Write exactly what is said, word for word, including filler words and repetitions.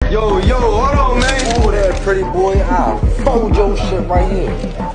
Yo, yo, hold on, man. Ooh, that pretty boy. I'll fold your shit right here.